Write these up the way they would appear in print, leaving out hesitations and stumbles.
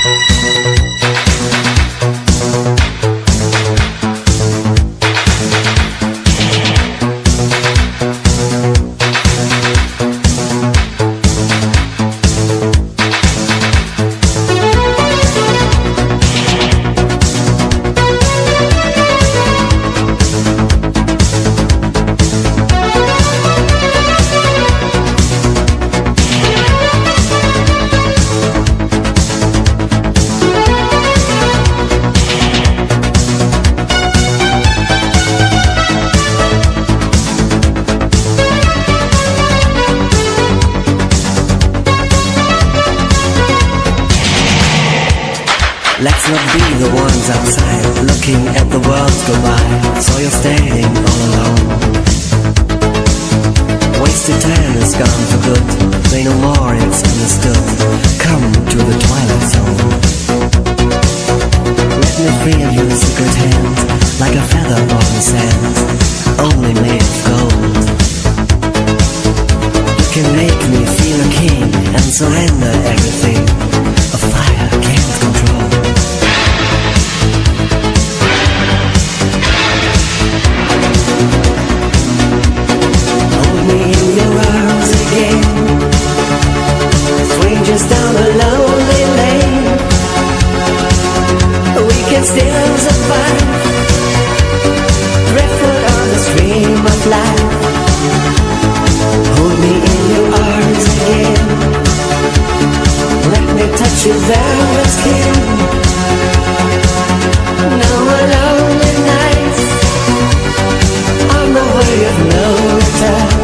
Let's not be the ones outside looking at the world go by. So you're standing all alone. Wasted time is gone for good. Say no more, it's understood. Come to the twilight zone. Let me feel your secret hand, like a feather on the sand, only made of gold. You can make me feel a king and surrender everything a fire can't control. Strangers down a lonely lane, we can still survive, driftwood on the stream of life. Hold me in your arms again, let me touch your velvet skin. No more lonely nights, on the way of no return.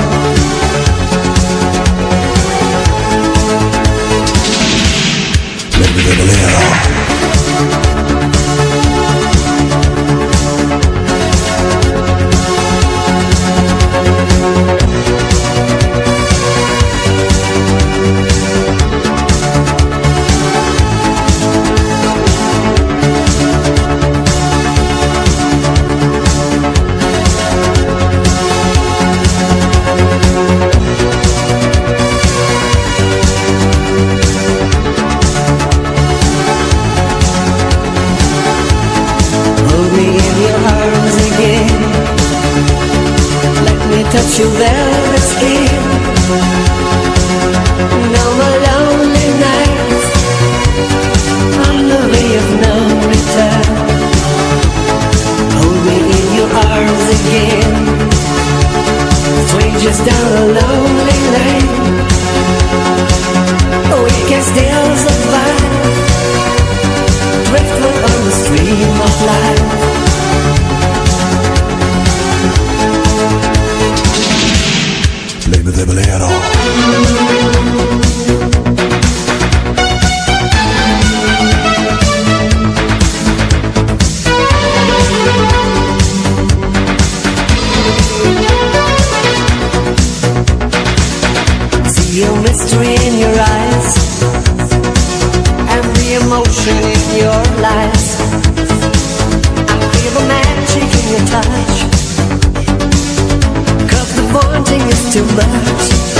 Touch your velvet skin. No more lonely nights, on the way of no return. Hold me in your arms again, strangers down a lonely lane. We can still survive, driftwood on the stream of life. Play me the bolero. See your mystery in your eyes, and the emotion in your lies. I feel the magic in your touch, 'cause the wanting is too much.